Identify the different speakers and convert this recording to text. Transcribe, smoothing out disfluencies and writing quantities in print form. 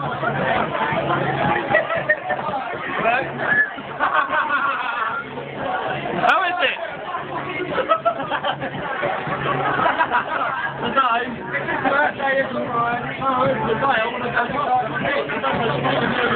Speaker 1: How is it? Birthday is alright. Oh, it's the day. I want to go.